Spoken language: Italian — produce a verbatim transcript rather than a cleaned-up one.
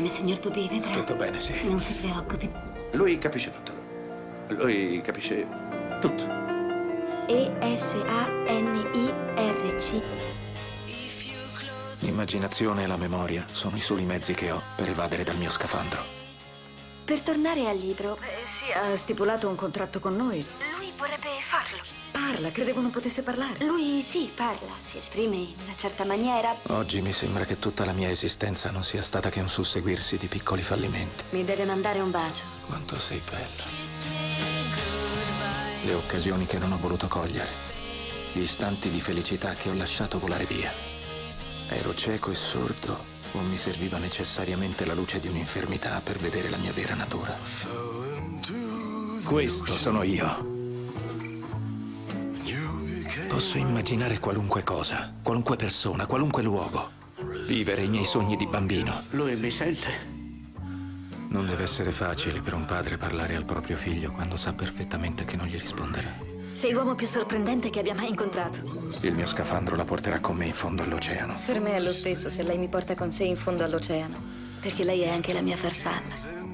bene, signor Pupi, vedrà. Tutto bene, sì. Non si preoccupi. Lui capisce tutto. Lui capisce tutto. E S A N I R C. L'immaginazione e la memoria sono i soli mezzi che ho per evadere dal mio scafandro. Per tornare al libro, Eh, sì, ha stipulato un contratto con noi. lui vorrebbe farlo. Parla, credevo non potesse parlare. Lui sì, parla, si esprime in una certa maniera. Oggi mi sembra che tutta la mia esistenza non sia stata che un susseguirsi di piccoli fallimenti. Mi deve mandare un bacio. Quanto sei bella. Le occasioni che non ho voluto cogliere. Gli istanti di felicità che ho lasciato volare via. Ero cieco e sordo o mi serviva necessariamente la luce di un'infermità per vedere la mia vera natura? Questo sono io. Posso immaginare qualunque cosa, qualunque persona, qualunque luogo. Vivere i miei sogni di bambino. Lui mi sente? Non deve essere facile per un padre parlare al proprio figlio quando sa perfettamente che non gli risponderà. Sei l'uomo più sorprendente che abbia mai incontrato. Il mio scafandro la porterà con me in fondo all'oceano. Per me è lo stesso se lei mi porta con sé in fondo all'oceano, perché lei è anche la mia farfalla.